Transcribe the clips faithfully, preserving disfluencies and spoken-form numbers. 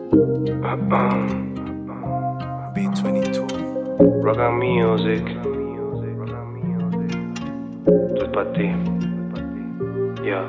B veintidós. Rock and music. Esto es para ti. Ya,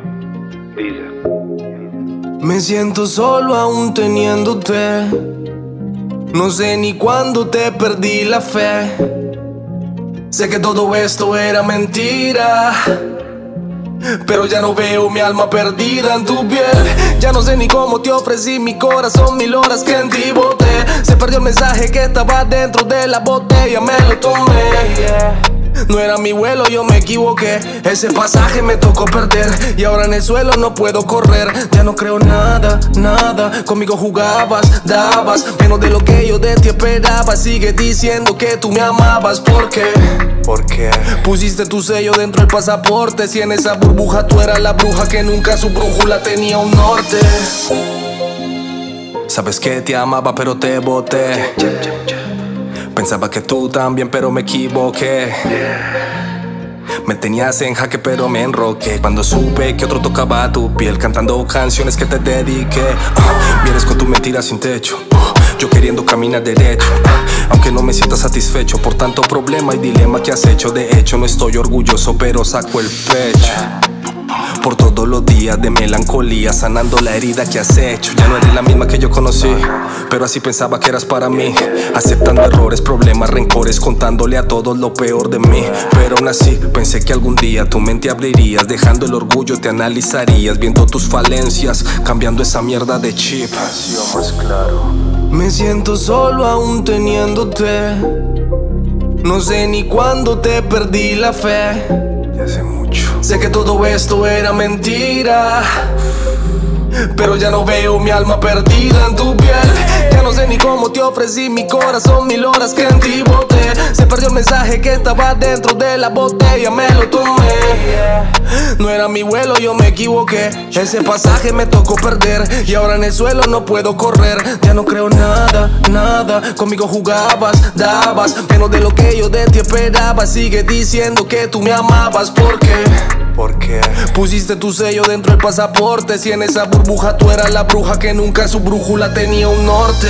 dice. Me siento solo aún teniéndote. No sé ni cuándo te perdí la fe. Sé que todo esto era mentira, pero ya no veo mi alma perdida en tu piel. Ya no sé ni cómo te ofrecí mi corazón, mil horas que en ti boté. Se perdió el mensaje que estaba dentro de la botella, me lo tomé. No era mi vuelo, yo me equivoqué. Ese pasaje me tocó perder y ahora en el suelo no puedo correr. Ya no creo nada, nada. Conmigo jugabas, dabas menos de lo que yo de ti esperaba. Sigue diciendo que tú me amabas. ¿Por qué? ¿Por qué? Pusiste tu sello dentro del pasaporte. Si en esa burbuja tú eras la bruja que nunca su brújula tenía un norte. Sabes que te amaba pero te boté. Pensaba que tú también, pero me equivoqué. Me tenías en jaque, pero me enroqué cuando supe que otro tocaba tu piel, cantando canciones que te dediqué. uh, Vienes con tu mentira sin techo, uh, yo queriendo caminar derecho, uh, aunque no me sienta satisfecho por tanto problema y dilema que has hecho. De hecho no estoy orgulloso, pero saco el pecho por todos los días de melancolía, sanando la herida que has hecho. Ya no eres la misma que yo conocí, pero así pensaba que eras para mí, aceptando errores, problemas, rencores, contándole a todos lo peor de mí. Pero aún así pensé que algún día tu mente abrirías, dejando el orgullo te analizarías, viendo tus falencias, cambiando esa mierda de chip. Ha sido más claro. Me siento solo aún teniéndote. No sé ni cuándo te perdí la fe. Ya hace mucho. Sé que todo esto era mentira, pero ya no veo mi alma perdida en tu piel. Ya no sé ni cómo te ofrecí mi corazón, mil horas que en ti boté. Se perdió el mensaje que estaba dentro de la botella, me lo tomé. No era mi vuelo, yo me equivoqué. Ese pasaje me tocó perder y ahora en el suelo no puedo correr. Ya no creo nada, nada. Conmigo jugabas, dabas menos de lo que yo de ti esperaba. Sigue diciendo que tú me amabas. ¿Por qué? ¿Por qué? Pusiste tu sello dentro del pasaporte. Si en esa burbuja tú eras la bruja que nunca su brújula tenía un norte.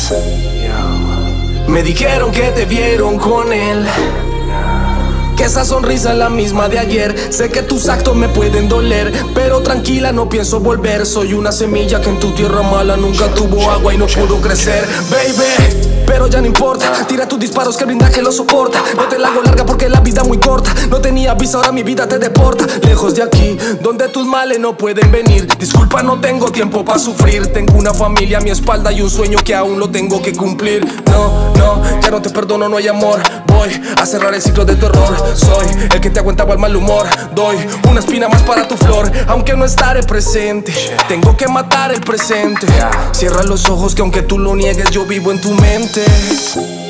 Me dijeron que te vieron con él, que esa sonrisa es la misma de ayer. Sé que tus actos me pueden doler, pero tranquila, no pienso volver. Soy una semilla que en tu tierra mala nunca tuvo agua y no pudo crecer, baby. Pero ya no importa, tira tus disparos que el blindaje lo soporta. No te la hago larga porque la vida es muy corta. No tenía visa, ahora mi vida te deporta. Lejos de aquí, donde tus males no pueden venir. Disculpa, no tengo tiempo para sufrir. Tengo una familia a mi espalda y un sueño que aún lo tengo que cumplir. No, no, ya no te perdono, no hay amor. Voy a cerrar el ciclo de tu error. Soy el que te aguantaba el mal humor. Doy una espina más para tu flor, aunque no estaré presente. Tengo que matar el presente. Cierra los ojos que aunque tú lo niegues yo vivo en tu mente.